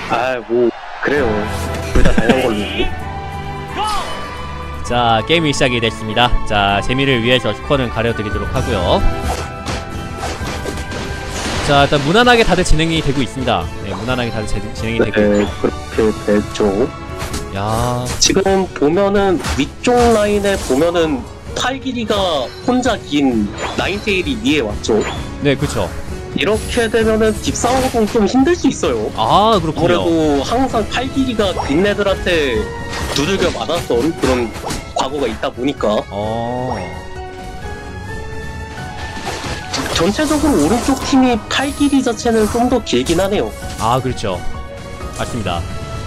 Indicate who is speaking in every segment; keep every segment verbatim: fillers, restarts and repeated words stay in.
Speaker 1: 아, 뭐 그래요. 둘 다 다양한 걸로.
Speaker 2: 자, 게임이 시작이 됐습니다. 자, 재미를 위해서 스코어는 가려드리도록 하고요. 자, 일단 무난하게 다들 진행이 되고 있습니다. 네, 무난하게 다들 제, 진행이
Speaker 1: 네,
Speaker 2: 되고 있고.
Speaker 1: 그렇게 됐죠.
Speaker 2: 야,
Speaker 1: 지금 보면은 위쪽 라인에 보면은 팔 길이가 혼자 긴 나인테일이 위에 왔죠.
Speaker 2: 네, 그쵸.
Speaker 1: 이렇게 되면은 딥사우공 좀 힘들 수 있어요.
Speaker 2: 아, 그렇군요.
Speaker 1: 아무래도 항상 팔 길이가 긴 애들한테 두들겨 맞았던 그런 과거가 있다 보니까
Speaker 2: 어.
Speaker 1: 전체적으로 오른쪽 팀이 팔 길이 자체는 좀 더 길긴 하네요.
Speaker 2: 아, 그렇죠. 맞습니다.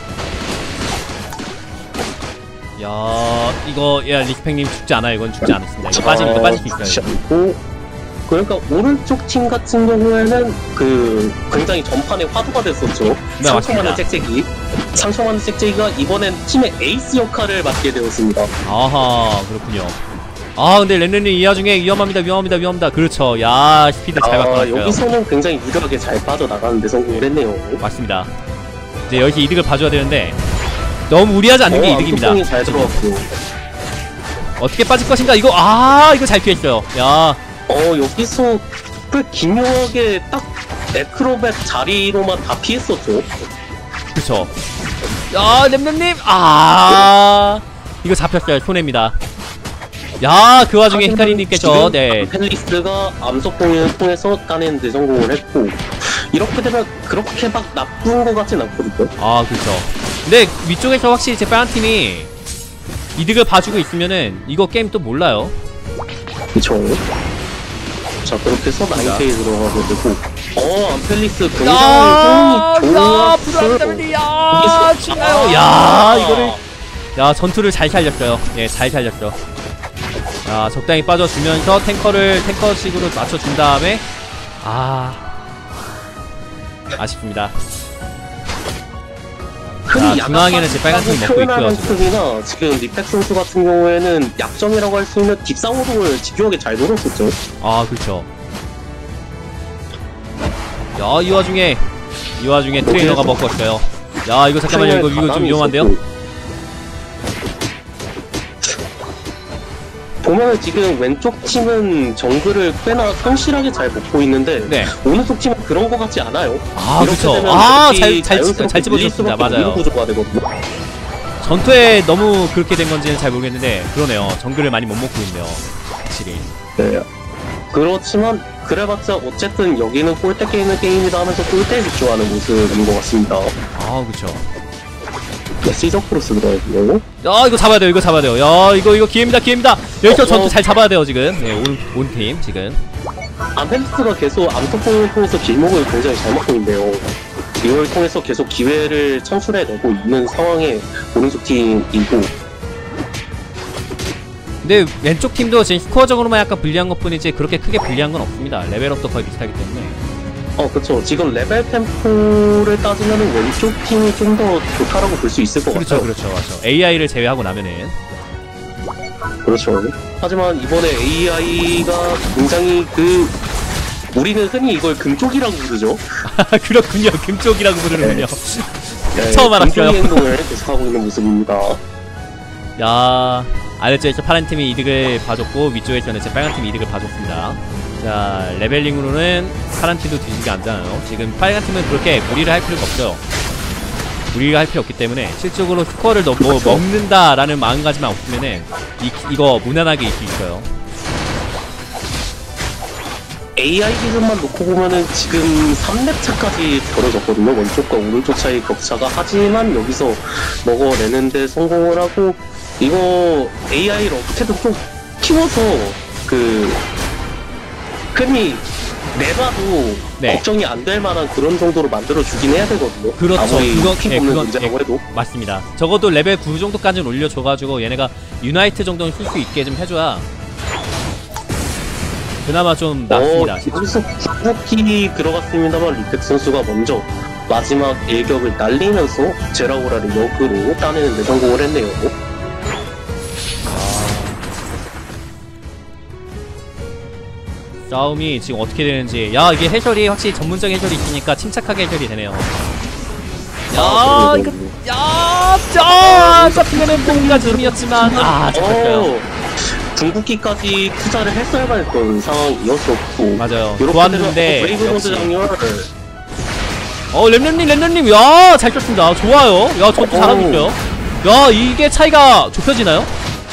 Speaker 2: 야, 이거, 야, 리스펙님 죽지 않아요. 이건 죽지 않았습니다. 이거 빠지, 이거 빠질 수 있어요.
Speaker 1: 않고, 그러니까 오른쪽 팀 같은 경우에는 그 굉장히 전판에 화두가 됐었죠.
Speaker 2: 네,
Speaker 1: 상처많은 짹짹이. 상처많은 짹짹이가 이번엔 팀의 에이스 역할을 맡게 되었습니다.
Speaker 2: 아하, 그렇군요. 아, 근데 렌렌님 이 와중에 위험합니다, 위험합니다, 위험합니다. 그렇죠. 야, 스피드 잘
Speaker 1: 아,
Speaker 2: 바꿔놨어요.
Speaker 1: 여기서는 굉장히 유력하게 잘 빠져나가는데 성공을 했네요.
Speaker 2: 맞습니다. 이제 여기 이득을 봐줘야 되는데 너무 무리하지 않는 게
Speaker 1: 어,
Speaker 2: 이득입니다.
Speaker 1: 안토콩이 잘 들어갔고.
Speaker 2: 어떻게 빠질 것인가? 이거 아, 이거 잘 피했어요. 야,
Speaker 1: 어, 여기서 꽤 기묘하게 딱 에크로벳 자리로만 다 피했었죠.
Speaker 2: 그쵸. 야, 렘렘님, 아, 이거 잡혔어요. 손해입니다. 야, 그 와중에 히카리님께서 네.
Speaker 1: 펠리스가 암석공을 통해서 따내는데 성공을 했고, 이렇게 되면 그렇게 막 나쁜 것 같진 않거든요.
Speaker 2: 아, 그렇죠. 근데 위쪽에서 확실히 제 빨간 팀이 이득을 봐주고 있으면은 이거 게임 또 몰라요.
Speaker 1: 그쵸. 자, 그렇게 해서 나인테이 들어가게 되고, 어, 암펠리스 굉장히
Speaker 2: 야,
Speaker 1: 힘이
Speaker 2: 야,
Speaker 1: 좋았어요.
Speaker 2: 불안감이 야, 진짜요. 야, 이거를 야, 전투를 잘 살렸어요. 예, 잘 살렸어. 야, 적당히 빠져주면서 탱커를 탱커식으로 맞춰준 다음에 아, 아쉽습니다.
Speaker 1: 흔히
Speaker 2: 자, 중앙에는 제 빨간 팀이 먹고 있고요.
Speaker 1: 지금. 지금 리펙 선수 같은 경우에는 약점이라고 할 수 있는 딥상호동을 집요하게 잘 노렸었죠.
Speaker 2: 아, 그렇죠. 야, 이 와중에 이 와중에 트레이너가 먹었어요. 야, 이거 잠깐만요. 이거 이거 좀 위험한데요?
Speaker 1: 있었고. 보면은 지금 왼쪽 팀은 정글을 꽤나 성실하게 잘 먹고 있는데
Speaker 2: 네.
Speaker 1: 오른쪽 팀은 그런 것 같지 않아요.
Speaker 2: 아,
Speaker 1: 이렇게
Speaker 2: 그쵸.
Speaker 1: 되면
Speaker 2: 아,
Speaker 1: 이렇게
Speaker 2: 잘, 잘,
Speaker 1: 자연스럽게
Speaker 2: 잘
Speaker 1: 밀릴
Speaker 2: 집어줬습니다.
Speaker 1: 수밖에
Speaker 2: 맞아요.
Speaker 1: 없는 구조가 되거든요.
Speaker 2: 전투에 너무 그렇게 된 건지는 잘 모르겠는데 그러네요. 정글을 많이 못 먹고 있네요. 확실히.
Speaker 1: 네. 그렇지만 그래봤자 어쨌든 여기는 골대 게임은 게임이다 하면서 골대에 집중하는 모습인 것 같습니다.
Speaker 2: 아, 그쵸.
Speaker 1: 네, 시저 크로스 들어가고요.
Speaker 2: 야, 이거 잡아야 돼요. 이거 잡아야 돼요. 야, 이거 이거 기회입니다. 기회입니다. 여기서
Speaker 1: 어,
Speaker 2: 전투
Speaker 1: 어.
Speaker 2: 잘 잡아야 돼요. 지금. 네, 온, 온 팀 지금.
Speaker 1: 암펠리스가 계속 암토폰을 통해서 길목을 굉장히 잘 먹고 있는데요. 이걸 통해서 계속 기회를 창출해내고 있는 상황의 오른쪽 팀이고,
Speaker 2: 근데 왼쪽 팀도 지금 스코어적으로만 약간 불리한 것 뿐이지 그렇게 크게 불리한 건 없습니다. 레벨업도 거의 비슷하기 때문에.
Speaker 1: 어, 그쵸. 지금 레벨 템포를 따지면 왼쪽 팀이 좀 더 좋다라고 볼 수 있을 것
Speaker 2: 그렇죠,
Speaker 1: 같아요.
Speaker 2: 그렇죠, 그렇죠. 에이아이를 제외하고 나면은.
Speaker 1: 그렇죠. 하지만 이번에 에이아이가 굉장히 그, 우리는 흔히 이걸 금쪽이라고 부르죠.
Speaker 2: 그렇군요. 금쪽이라고 부르는군요.
Speaker 1: 네,
Speaker 2: 처음 알았어요.
Speaker 1: 금쪽의 행동을 계속하고 있는 모습입니다.
Speaker 2: 야, 아래쪽에서 파란 팀이 이득을 봐줬고 위쪽에서는 제 빨간 팀이 이득을 봐줬습니다. 자, 레벨링으로는 파란 팀도 뒤지게 앉아요. 지금 빨간 팀은 그렇게 무리를 할 필요가 없어요. 무리를 할 필요 없기 때문에 실적으로 스코어를 너, 뭐 먹는다라는 마음가짐만 없으면은 이, 이거 무난하게 이길 수 있어요.
Speaker 1: 에이아이 기준만 놓고 보면은 지금 삼 렙 차까지 벌어졌거든요. 왼쪽과 오른쪽 차이 격차가. 하지만 여기서 먹어내는데 성공을 하고, 이거 에이아이를 어떻게든 좀 키워서 그 흔히 내봐도
Speaker 2: 네.
Speaker 1: 걱정이 안 될 만한 그런 정도로 만들어주긴 해야 되거든요.
Speaker 2: 그렇죠.
Speaker 1: 아무리
Speaker 2: 그건,
Speaker 1: 피
Speaker 2: 예,
Speaker 1: 보는
Speaker 2: 그건,
Speaker 1: 문제라고
Speaker 2: 예,
Speaker 1: 해도.
Speaker 2: 맞습니다. 적어도 레벨 구 정도까지는 올려줘가지고 얘네가 유나이트 정도는 쓸 수 있게 좀 해줘야 그나마 좀 낫습니다.
Speaker 1: 어, 여기서 구석기 들어갔습니다만 리텍 선수가 먼저 마지막 일격을 날리면서 제라오라를 역으로 따내는 데 성공을 했네요.
Speaker 2: 싸움이 지금 어떻게 되는지. 야, 이게 해설이 확실히 전문적인 해설이 있으니까 침착하게 해설이 되네요. 야, 이거, 야, 자, 잡히면은 뭔가 중이었지만, 아, 잡혔어요.
Speaker 1: 어, 궁극기까지 투자를 했어야만 했던 상황이었었고.
Speaker 2: 맞아요.
Speaker 1: 이렇게
Speaker 2: 좋았는데,
Speaker 1: 되면 브레이브
Speaker 2: 역시.
Speaker 1: 모드 장렬.
Speaker 2: 어, 램램님, 램램님, 야, 잘 쳤습니다. 좋아요. 야, 저도 잘하고
Speaker 1: 오.
Speaker 2: 있어요. 야, 이게 차이가 좁혀지나요?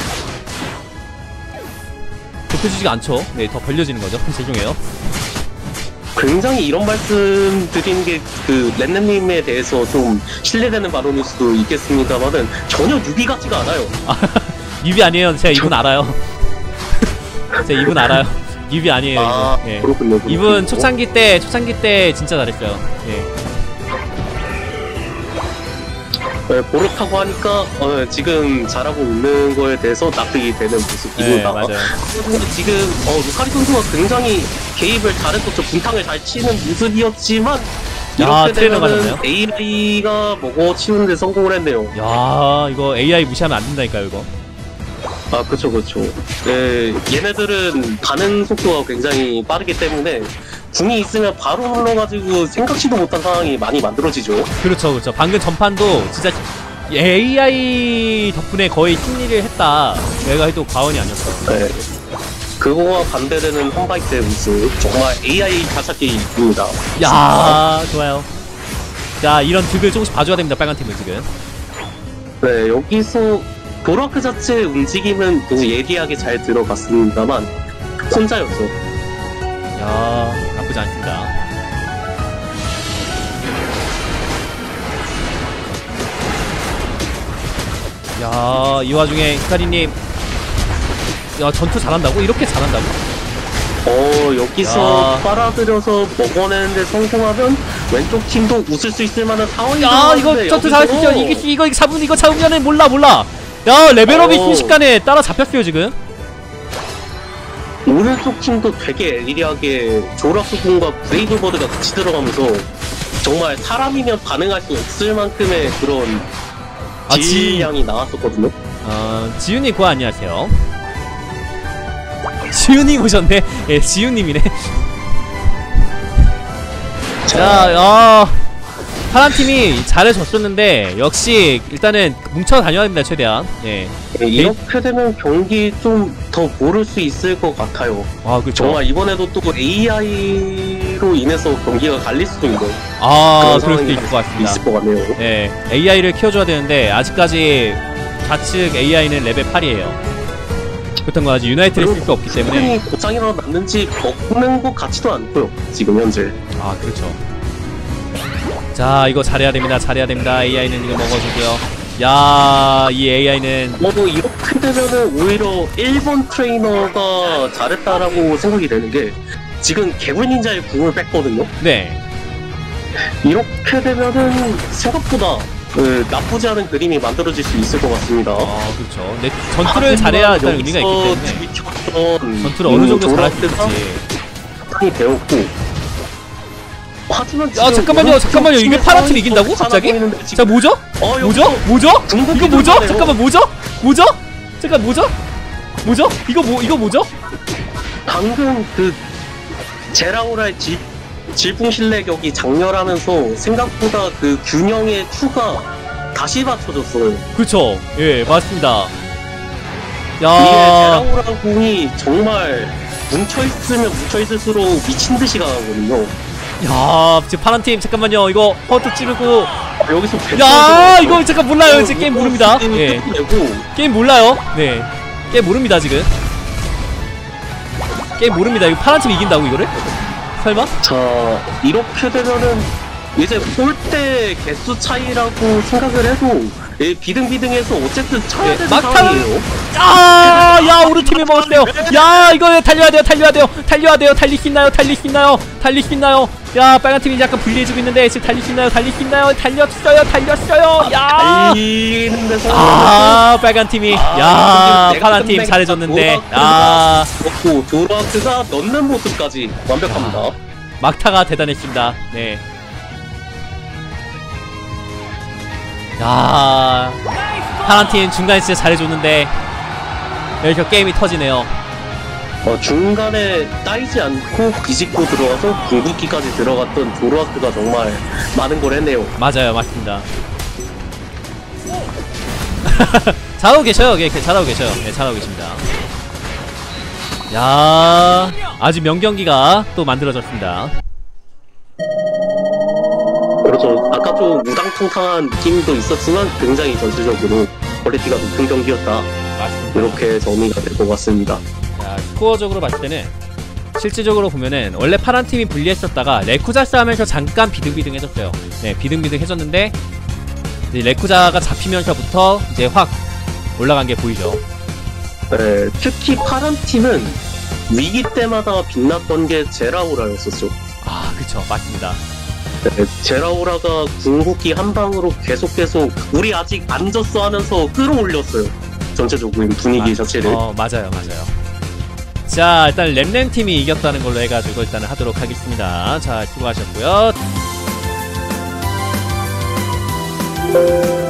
Speaker 2: 좁혀지지가 않죠. 네, 더 벌려지는 거죠. 죄송해요.
Speaker 1: 굉장히 이런 말씀 드리는 게 그 랜nem님에 대해서 좀 신뢰되는 발언일 수도 있겠습니다만은 전혀 유비 같지가 않아요.
Speaker 2: 아, 유비 아니에요. 제가 이분 알아요. 제가 이분 알아요. 유비 아니에요.
Speaker 1: 아,
Speaker 2: 이분. 예.
Speaker 1: 그렇군요. 그렇군요.
Speaker 2: 이분 초창기 때, 초창기 때 진짜 잘했어요. 예.
Speaker 1: 네, 보르타고 하니까 어, 지금 잘하고 있는 거에 대해서 납득이 되는
Speaker 2: 네,
Speaker 1: 모습입니다.
Speaker 2: 맞아요.
Speaker 1: 그리고 지금 어, 루카리 선수가 굉장히 개입을 잘했었죠. 분탕을 잘 치는 모습이었지만
Speaker 2: 야,
Speaker 1: 이렇게
Speaker 2: 트레이너가
Speaker 1: 되면은
Speaker 2: 됐네요.
Speaker 1: 에이아이가 먹어치우는데 성공을 했네요.
Speaker 2: 야, 이거 에이아이 무시하면 안 된다니까요, 이거.
Speaker 1: 아, 그쵸, 그쵸. 네, 얘네들은 반응 속도가 굉장히 빠르기 때문에 궁이 있으면 바로 눌러가지고 생각지도 못한 상황이 많이 만들어지죠.
Speaker 2: 그렇죠, 그렇죠. 방금 전판도 진짜 에이아이 덕분에 거의 승리를 했다. 내가 해도 과언이 아니었어.
Speaker 1: 네. 그거와 반대되는 홈바이트의 모습. 정말 에이아이 가차기입니다.
Speaker 2: 야, 좋아요. 자, 이런 득을 조금씩 봐줘야 됩니다, 빨간 팀은 지금.
Speaker 1: 네, 여기서 도라크 자체의 움직임은 굉장히 예리하게 잘 들어갔습니다만 혼자였죠.
Speaker 2: 야, 나쁘지 않습니다. 야, 이 와중에 히카리님, 야, 전투 잘한다고? 이렇게 잘한다고?
Speaker 1: 어, 여기서
Speaker 2: 야.
Speaker 1: 빨아들여서 먹어내는데 성공하면 왼쪽 팀도 웃을 수 있을 만한 상황이
Speaker 2: 야, 이거
Speaker 1: 들어왔는데
Speaker 2: 전투
Speaker 1: 여기서
Speaker 2: 잘했죠. 이게 이거 이거 잡으면 이거 잡으면은 몰라 몰라. 야, 레벨업이
Speaker 1: 어.
Speaker 2: 순식간에 따라 잡혔어요 지금.
Speaker 1: 오른쪽 팀도 되게 예리하게 조라크군과 브레이브버드가 같이 들어가면서 정말 사람이면 반응할 수 없을 만큼의 그런
Speaker 2: 아, 지-
Speaker 1: 질량이 나왔었거든요.
Speaker 2: 어, 지윤님 고 안녕하세요. 지윤님 오셨네. 예, 지윤님이네. 자, 야, 파란 팀이 잘해줬었는데 역시 일단은 뭉쳐 다녀야 됩니다 최대한. 예.
Speaker 1: 네, 이렇게 되면 경기 좀 더 모를 수 있을 것 같아요.
Speaker 2: 아, 그렇죠.
Speaker 1: 정말 이번에도 또 에이아이로 인해서 경기가 갈릴 수도 있는
Speaker 2: 아,
Speaker 1: 그런
Speaker 2: 그럴 수도
Speaker 1: 상황이
Speaker 2: 있을 것 같습니다.
Speaker 1: 있을 것 같네요.
Speaker 2: 예, 에이아이를 키워줘야 되는데 아직까지 좌측 에이아이는 레벨 팔이에요. 그렇다는 건 아직 유나이트를 쓸 수 없기 때문에.
Speaker 1: 충분히 고장이라도 났는지 먹는 것 같지도 않고요. 지금 현재.
Speaker 2: 아, 그렇죠. 자, 이거 잘해야 됩니다. 잘해야 됩니다. 에이아이는 이거 먹어주고요. 야, 이 에이아이는
Speaker 1: 뭐 이렇게 되면은 오히려 일본 트레이너가 잘했다라고 생각이 되는 게 지금 개굴 닌자의 궁을 뺐거든요.
Speaker 2: 네.
Speaker 1: 이렇게 되면은 생각보다 그 나쁘지 않은 그림이 만들어질 수 있을 것 같습니다.
Speaker 2: 아, 그렇죠. 네, 전투를 잘해야 일단 의미가 있기 때문에
Speaker 1: 때문에
Speaker 2: 전투를 어느 정도 잘할 수 있지.
Speaker 1: 이 되었고. 하지만
Speaker 2: 야,
Speaker 1: 지금
Speaker 2: 잠깐만요,
Speaker 1: 오른쪽
Speaker 2: 잠깐만요. 이게
Speaker 1: 팀의
Speaker 2: 파란 팀
Speaker 1: 상황이
Speaker 2: 이긴다고?
Speaker 1: 더
Speaker 2: 갑자기?
Speaker 1: 괜찮아 보이는데
Speaker 2: 자,
Speaker 1: 지금-
Speaker 2: 뭐죠?
Speaker 1: 어,
Speaker 2: 뭐죠?
Speaker 1: 여기서
Speaker 2: 뭐죠?
Speaker 1: 중국
Speaker 2: 이거 뭐죠?
Speaker 1: 기둥이네요.
Speaker 2: 잠깐만, 뭐죠? 뭐죠? 잠깐, 뭐죠? 뭐죠? 이거 뭐, 이거 뭐죠?
Speaker 1: 방금 그 제라오라의 질, 질풍 신뢰격이 장렬하면서 생각보다 그 균형의 추가 다시 받쳐줬어요.
Speaker 2: 그쵸. 예, 맞습니다.
Speaker 1: 이게
Speaker 2: 야,
Speaker 1: 제라오라 공이 정말 뭉쳐있으면 뭉쳐있을수록 미친듯이 강하거든요.
Speaker 2: 야, 지금 파란 팀, 잠깐만요. 이거 허트 찌르고.
Speaker 1: 여기서
Speaker 2: 야, 이거 잠깐 몰라요. 이제 게임 모릅니다. 예.
Speaker 1: 고
Speaker 2: 게임 몰라요. 네. 게임 모릅니다, 지금. 게임 모릅니다. 이거 파란 팀이 이긴다고, 이거를? 설마?
Speaker 1: 자, 이렇게 되면은 이제 홀대 개수 차이라고 생각을 해도 예, 비등비등해서 어쨌든 쳐야
Speaker 2: 예,
Speaker 1: 되는
Speaker 2: 막타는-
Speaker 1: 상황이에요.
Speaker 2: 야, 야, 우리 팀이 먹었어요. 야, 이거 달려야 돼요, 달려야 돼요, 달려야 돼요. 달릴 수 있나요, 달릴 수 있나요, 달릴 수 있나요? 야, 빨간 팀이 약간 불리해지고 있는데 지금 달릴 수 있나요, 달릴 수 있나요? 달렸어요, 달렸어요. 야,
Speaker 1: 달리는 데서
Speaker 2: 아, 빨간 팀이,
Speaker 1: 아,
Speaker 2: 야,
Speaker 1: 근데
Speaker 2: 파란
Speaker 1: 내가
Speaker 2: 팀
Speaker 1: 끝내-
Speaker 2: 잘해줬는데,
Speaker 1: 도라크가
Speaker 2: 아,
Speaker 1: 먹고 도라크가 넣는 모습까지 완벽합니다.
Speaker 2: 막타가 대단했습니다. 네. 야, 파란 팀 중간에 진짜 잘해줬는데 여기서 게임이 터지네요.
Speaker 1: 어, 중간에 따이지 않고 비집고 들어와서 궁극기까지 들어갔던 조로아크가 정말 많은 걸 했네요.
Speaker 2: 맞아요, 맞습니다. 잘하고 계셔요. 예, 잘하고 계셔요. 네, 잘하고 계십니다. 야, 아주 명경기가 또 만들어졌습니다.
Speaker 1: 그렇죠. 아까 좀 우당탕탕한 느낌도 있었지만 굉장히 전체적으로 퀄리티가 높은 경기였다.
Speaker 2: 맞습니다.
Speaker 1: 이렇게 정리가 될 것 같습니다.
Speaker 2: 자, 스코어적으로 봤을 때는 실질적으로 보면은 원래 파란 팀이 불리했었다가 레쿠자 싸움에서 잠깐 비등비등 해졌어요. 네, 비등비등 해졌는데 이제 레쿠자가 잡히면서부터 이제 확 올라간 게 보이죠.
Speaker 1: 네, 특히 파란 팀은 위기 때마다 빛났던 게 제라오라였었죠.
Speaker 2: 아, 그쵸, 맞습니다.
Speaker 1: 네, 제라오라가 궁극기 한 방으로 계속 계속 우리 아직 안 졌어 하면서 끌어올렸어요. 전체적인 분위기
Speaker 2: 아,
Speaker 1: 자체를.
Speaker 2: 어, 맞아요, 맞아요. 자, 일단 램램 팀이 이겼다는 걸로 해가지고 일단은 하도록 하겠습니다. 자, 수고하셨고요.